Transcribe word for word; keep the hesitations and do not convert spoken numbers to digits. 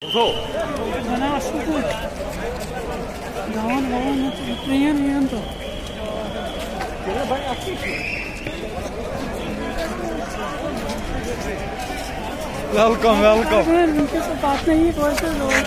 So. Bana şukur. Davan davan Ukrayna yanto. Kira banyak aktif. Welcome, welcome. उनके साथ बात नहीं है